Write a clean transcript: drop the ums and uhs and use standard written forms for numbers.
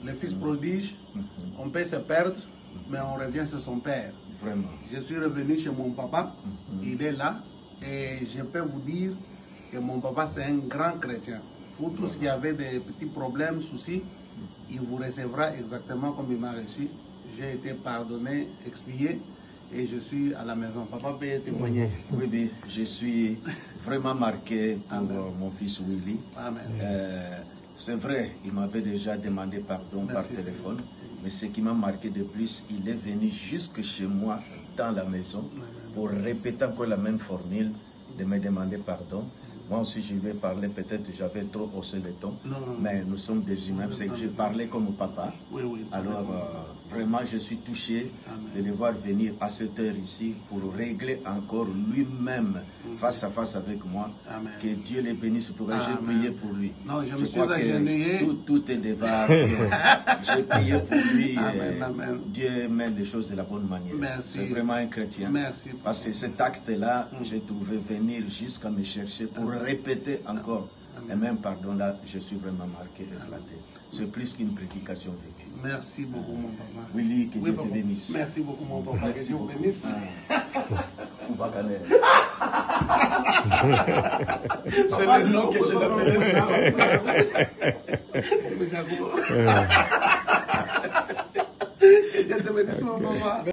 Le fils prodige, on peut se perdre, mais on revient sur son père. Vraiment. Je suis revenu chez mon papa, il est là, et je peux vous dire que mon papa c'est un grand chrétien. Vous tous qui avez des petits problèmes, soucis, il vous recevra exactement comme il m'a reçu. J'ai été pardonné, expié, et je suis à la maison. Papa peut témoigner. Oui, je suis vraiment marqué pour mon fils Willy. Amen. C'est vrai, il m'avait déjà demandé pardon par téléphone, mais ce qui m'a marqué de plus, il est venu jusque chez moi dans la maison pour répéter encore la même formule de me demander pardon. Moi aussi, je lui ai parlé, peut-être j'avais trop haussé le ton, mais nous sommes des humains, c'est que je parlais comme papa. Alors, vraiment, je suis touché de le voir venir à cette heure ici pour régler encore lui-même face à face avec moi. Que Dieu le bénisse pour que j'ai prié pour lui. Non, je me suis agenouillé. Tout est devant. J'ai prié pour lui. Dieu mène les choses de la bonne manière. C'est vraiment un chrétien. Merci. Parce que cet acte-là, j'ai trouvé venir jusqu'à me chercher pour répéter encore. Et même pardon là, je suis vraiment marqué et flatté. C'est plus qu'une prédication vécue. Merci beaucoup mon papa. Willy, que Dieu te bénisse. Merci beaucoup mon papa, que Dieu vous bénisse. C'est le nom que je l'appelle. Que Dieu te bénisse mon papa.